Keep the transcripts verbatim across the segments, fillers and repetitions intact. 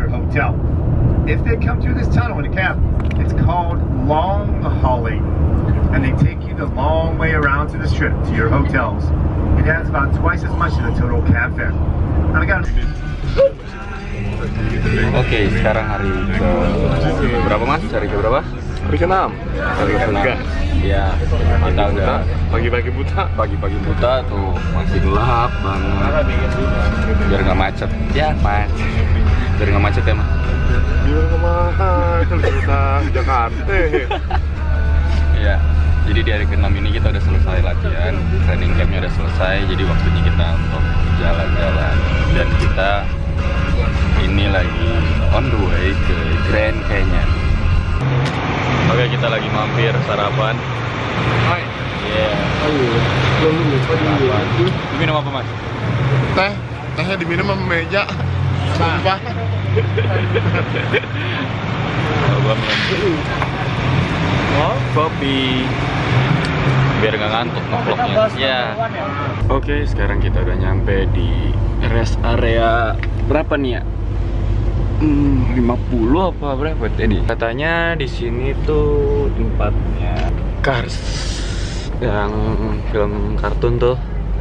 your hotel. If they come through this tunnel in a cab, it's called long hauling, and they take you the long way around to the strip to your hotels. It adds about twice as much to the total cab fare. And I got. Oke, sekarang hari ke berapa mas? Hari ke berapa? Hari ke enam. Hari ke enam. Ya, kita udah pagi-pagi buta. Pagi-pagi buta tuh masih gelap banget. Biar nggak macet. Ya macet. Biar nggak macet ya mas. Biar nggak macet kita Jakarta. Ya, jadi di hari ke enam ini kita udah selesai latihan, training campnya udah selesai. Jadi waktunya kita untuk jalan-jalan dan kita ini lagi on the way ke Grand Canyon. Oke, kita lagi mampir sarapan. Hai. Yeah. Sarapan. Minum apa mas? Teh, tehnya diminum sama meja. Sumpah. Oh, gua minum oh, kopi. Biar nggak ngantuk ngevlognya. Ya. Oke, sekarang kita udah nyampe di rest area berapa nih ya? Hmm, lima puluh apa berapa tadi? Katanya di sini tuh tempatnya Cars yang film kartun tuh.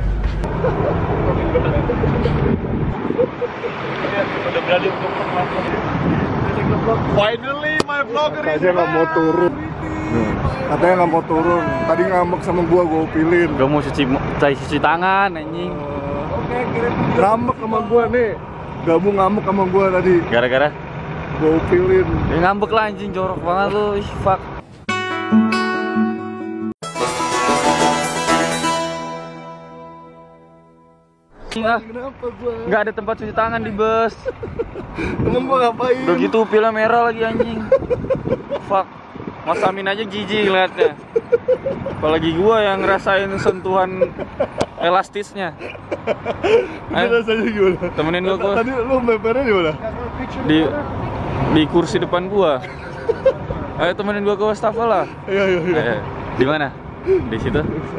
Finally my vlogger is back. Nggak mau turun. Katanya nggak mau turun. Tadi ngambek sama gua, gua pilih. Gak mau cuci, cuci tangan anjing. Oke, kirim. Ngambek sama gua nih. Gak mau ngamuk sama gua tadi. Gara-gara? Gua upilin. Ya ngambek lah anjing, jorok banget lu. Ih, fuck. Ah, kenapa gua? Gak ada tempat cuci tangan di bus. Emang gua ngapain? Udah gitu upilnya merah lagi anjing. Fuck. Mas Amin aja jijik liatnya. Apalagi gua yang ngerasain sentuhan elastisnya. Ayo rasanya gimana? Temenin gua gua. Tadi lu mepernya di mana? Di di kursi depan gua. Ayo temenin gua ke wastafel lah. Iya iya iya. Ayo. Di mana? Di situ.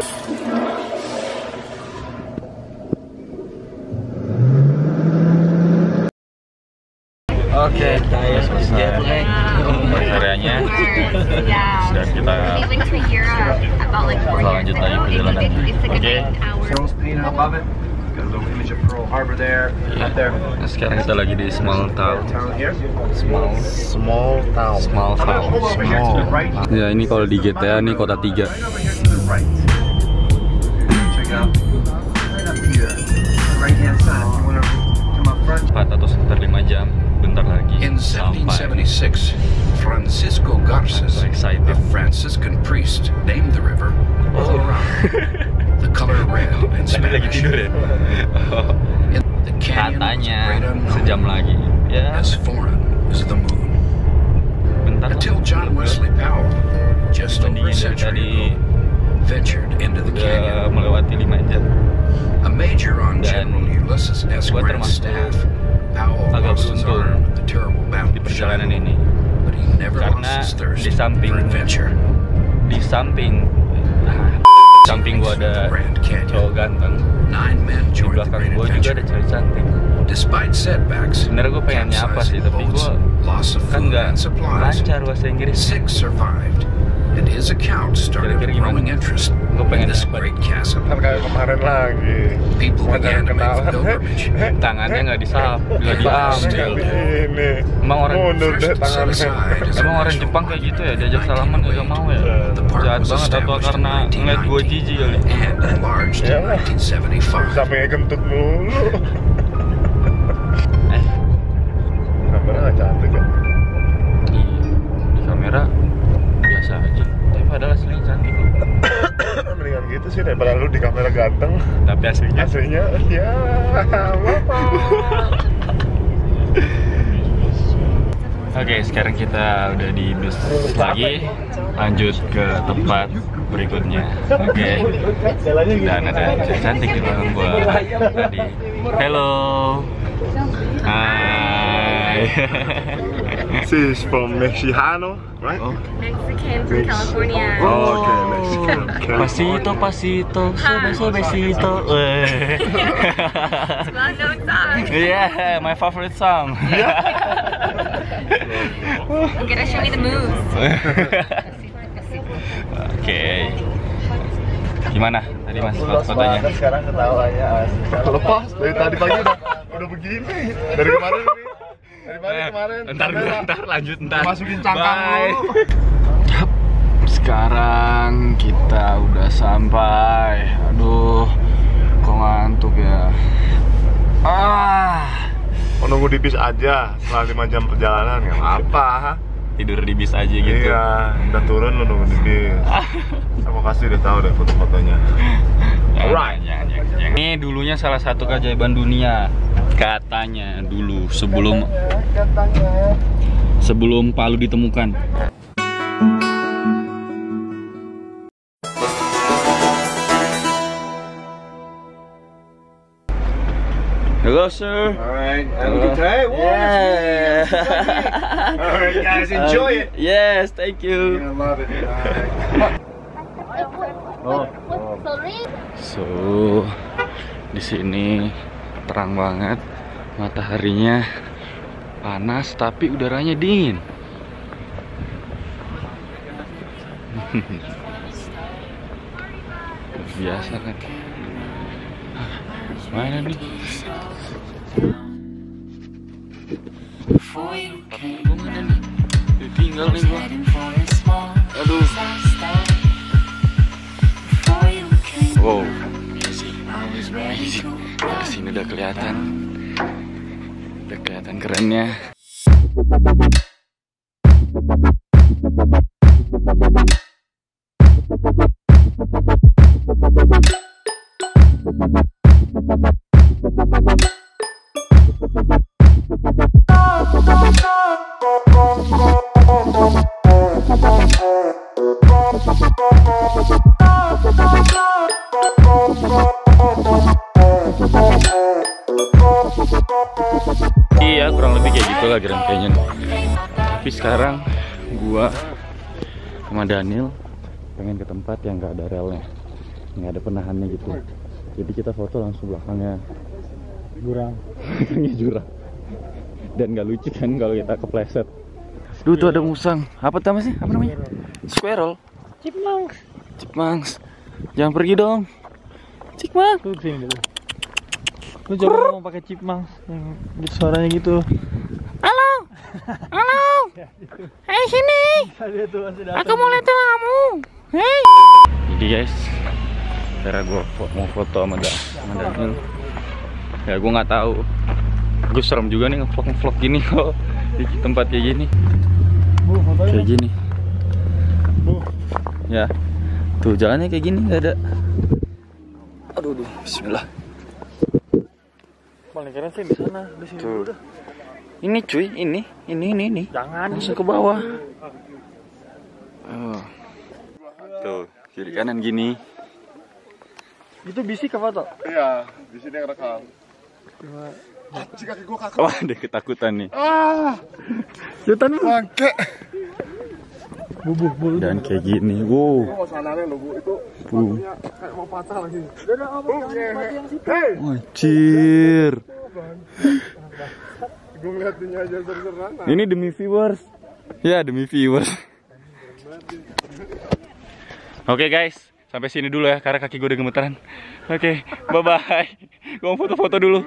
Oke, kita selesai areanya. Dan kita lanjut lagi perjalanan. Oke. Nah, sekarang kita lagi di small town. Small, Small town. small town. Small. Ya ini kalau di G T A ini kota tiga. Empat atau sekitar lima jam. Bentar lagi In seventeen seventy-six, Francisco Garces, a Franciscan priest, named the river Colorado. The color red in Spanish. In the canyon was great unknown, sejam lagi. Ya. as foreign as the moon. Bentar. Until John Wesley Powell, just over a Mendingin dari century tadi ago, ventured into the udah canyon. melewati lima jam. A major on Dan General Ulysses S. gua Grant's termasuk staff, Powell agak lost his beruntung arm at the terrible battle di of perjalanan Shiloh, ini. but he never Karena lost his thirst di samping- for adventure. Di samping samping gua ada Grand Canyon. cowok ganteng. Nine men Di joined the belakang great gua juga adventure. ada cewek cantik. Despite setbacks, Sebenarnya gua pengen nyapa sih, capsizing tapi boats, gua loss of kan food nggak and supplies, lancar bahasa Inggris. six survived, and his account started Kira-kira gimana? growing interest Gua in pengen this nyapa. great chasm. Kan kayak kemarin lagi. People began to make the kenalan. pilgrimage. Tangannya nggak disap, nggak diambil. Ini. Emang orang Mundur deh First set aside tangannya. as a Emang orang national Jepang kayak gitu ya, diajak park in salaman nggak mau ya? The park Jahat was banget, atau established in karena ngeliat gue jijik kali. and enlarged in Yeah. nineteen seventy-five. Sampingnya kentut mulu. Eh, Kameranya nggak cantik ya? di, di kamera biasa aja. Tapi padahal aslinya cantik loh. Mendingan gitu sih daripada lu di kamera ganteng. Tapi aslinya Aslinya ya apa? Oke, sekarang kita udah di bus lagi, lanjut ke tempat berikutnya. Oke, dan ada cewek cantik di belakang gua tadi. Hello, hai. She's from Mexicano, right? Oh. Mexican from California. Oh, okay, Mexican. Pasito, pasito, sobe, sobecito. Well-known song. Yeah, my favorite song. You gotta show me the moves. Oke. Gimana tadi Mas fotonya? Sekarang ketawanya lepas dari tadi pagi udah udah begini. Dari kemarin ini. Dari kemarin kemarin. Ntar dulu, ntar lanjut ntar. Masukin cangkang Bye. dulu. Sekarang kita udah sampai. Aduh, kok ngantuk ya. Ah, Mau nunggu di bis aja setelah lima jam perjalanan nggak apa-apa. tidur di bis aja gitu. Iya, udah turun lu nunggu di bis. Aku kasih udah tahu deh foto-fotonya. Alright, jangan, jangan, jangan. Ini dulunya salah satu keajaiban dunia, katanya dulu sebelum Katanya. sebelum Palu ditemukan. Hello, sir. Alright, Hello. Hey, Yeah. Alright, guys, enjoy it. Yes, thank you. I love it. Oh. So, di sini terang banget, mataharinya panas tapi udaranya dingin. Biasa kan? Mana nih? Gue mana nih? Ditinggal nih gua. Aduh. Wow, easy, easy. Dari sini udah kelihatan, udah kelihatan kerennya. Iya, kurang lebih kayak gitulah Grand Canyon. Tapi sekarang gua sama Daniel pengen ke tempat yang nggak ada relnya, nggak ada penahannya gitu. Jadi kita foto langsung belakangnya jurang, belakangnya jurang. Dan nggak lucu kan kalau kita kepleset. Duh, tuh ada musang. Apa tuh sih? Apa namanya? Squirrel. Chipmunks. Chipmunks. Jangan pergi dong. Chipmunks. Lu sini dulu. Lu coba ngomong pakai chipmunks yang gitu suaranya gitu. Halo. Halo. Hei sini. Aku mau lihat kamu. Hei. Jadi guys, cara gue mau foto sama Da, sama Daniel. Ya gue nggak tahu. Gue serem juga nih ngevlog ngevlog gini kok di tempat kayak gini. Kayak gini. Ya. Tuh jalannya kayak gini nggak ada. Aduh, aduh, bismillah. Paling keren sih di sana, di sini dulu dah. Ini cuy, ini, ini, ini, ini. Jangan langsung ke bawah. Oh. Tuh, kiri kanan gini. Itu bisik ke foto. Iya, di sini yang rekam. Anjing kaki gua kakak. Wah, ada ketakutan nih. Ah, Setan bangke. bubuh bulu. Dan kayak gini, wow. Gua mau sandarin lo, Bu. Itu Bu. batunya kayak mau patah lagi. Hei. Anjir. Gua ngeliatinnya aja seru-seruan. Ini demi viewers. Ya, demi viewers. Oke guys, sampai sini dulu ya karena kaki gue udah gemeteran. Oke, bye bye. Gue mau foto-foto dulu.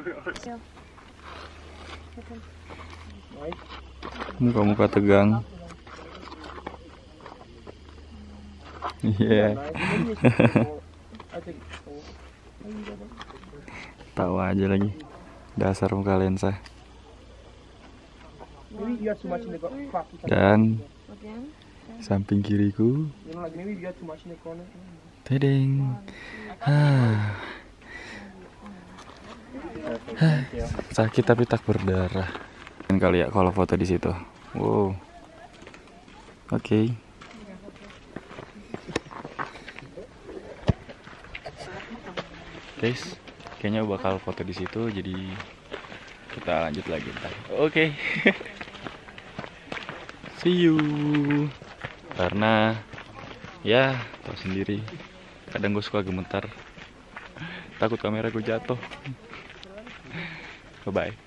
Muka-muka tegang. Iya. Yeah. Tahu aja lagi. Dasar muka lensa. Dan samping kiriku. Tedeng. Ah. Sakit tapi tak berdarah. Kali ya kalau foto di situ. Wow. Oke. Okay. Guys, kayaknya bakal foto di situ, jadi kita lanjut lagi ntar. Oke. Okay. See you. Karena ya tau sendiri, kadang gue suka gemetar, takut kamera gue jatuh. Bye bye.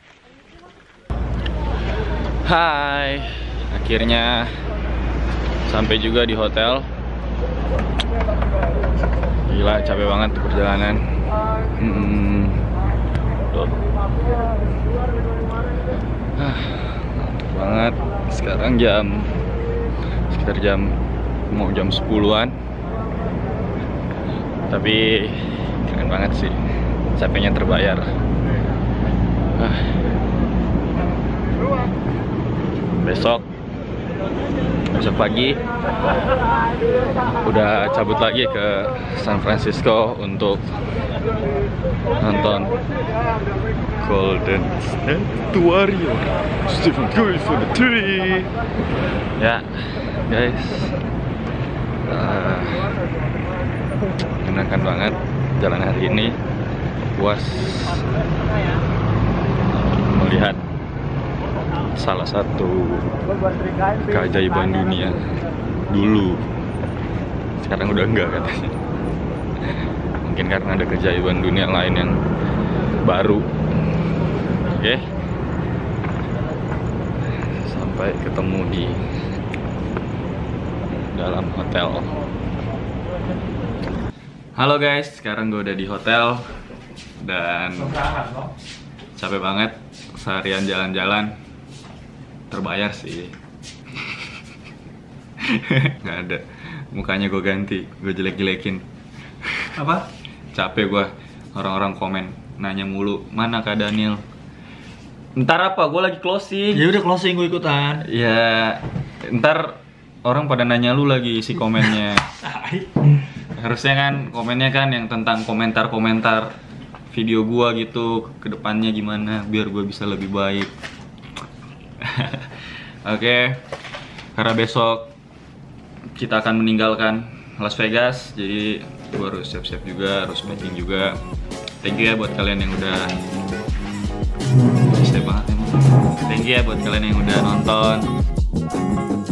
Hai, akhirnya sampai juga di hotel. Gila, capek banget perjalanan. Hmm, tuh. Ah, ngantuk banget. Sekarang jam sekitar jam mau jam sepuluhan. Tapi keren banget sih, capeknya terbayar. Ah. Besok besok pagi udah cabut lagi ke San Francisco untuk nonton Golden State Warrior. Stephen Curry for the three. Ya guys, uh, menyenangkan banget jalan hari ini. Puas melihat salah satu keajaiban dunia dulu. Sekarang udah enggak katanya. Mungkin karena ada keajaiban dunia lain yang baru. Oke, sampai ketemu di dalam hotel. Halo guys, sekarang gue udah di hotel dan capek banget seharian jalan-jalan. Terbayar sih. Nggak ada, mukanya gue ganti, gue jelek-jelekin. Apa? Capek gue, orang-orang komen nanya mulu, mana Kak Daniel? Ntar apa? Gue lagi closing. Ya udah closing, gue ikutan. Ya, ntar orang pada nanya lu lagi isi komennya. Harusnya kan komennya kan yang tentang komentar-komentar video gua gitu, kedepannya gimana biar gua bisa lebih baik. Oke, okay. Karena besok kita akan meninggalkan Las Vegas, jadi gua harus siap-siap juga, harus packing juga. Thank you ya buat kalian yang udah stay banget emang. Thank you ya buat kalian yang udah nonton.